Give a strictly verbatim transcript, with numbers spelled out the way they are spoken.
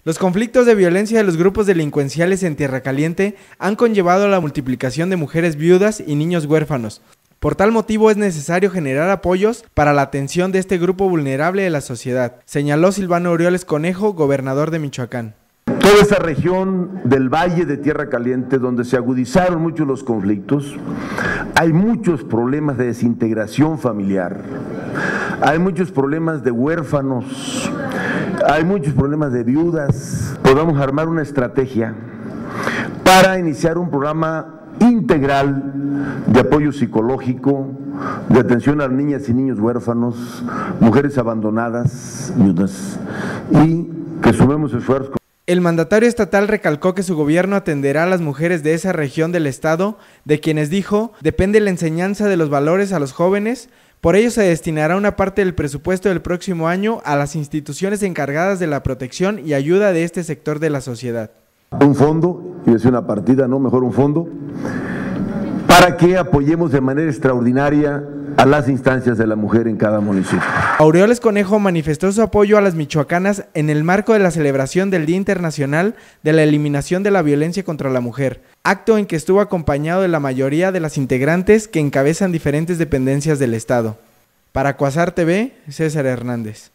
Los conflictos de violencia de los grupos delincuenciales en Tierra Caliente han conllevado a la multiplicación de mujeres viudas y niños huérfanos. Por tal motivo es necesario generar apoyos para la atención de este grupo vulnerable de la sociedad, señaló Silvano Aureoles Conejo, gobernador de Michoacán. Toda esa región del Valle de Tierra Caliente, donde se agudizaron mucho los conflictos, hay muchos problemas de desintegración familiar, hay muchos problemas de huérfanos, hay muchos problemas de viudas. Podamos armar una estrategia para iniciar un programa integral de apoyo psicológico, de atención a niñas y niños huérfanos, mujeres abandonadas, viudas, y que sumemos esfuerzos. El mandatario estatal recalcó que su gobierno atenderá a las mujeres de esa región del estado, de quienes dijo, depende la enseñanza de los valores a los jóvenes. Por ello se destinará una parte del presupuesto del próximo año a las instituciones encargadas de la protección y ayuda de este sector de la sociedad. Un fondo, y es una partida, no, mejor un fondo, para que apoyemos de manera extraordinaria a las instancias de la mujer en cada municipio. Aureoles Conejo manifestó su apoyo a las michoacanas en el marco de la celebración del Día Internacional de la Eliminación de la Violencia contra la Mujer, acto en que estuvo acompañado de la mayoría de las integrantes que encabezan diferentes dependencias del Estado. Para Cuasar T V, César Hernández.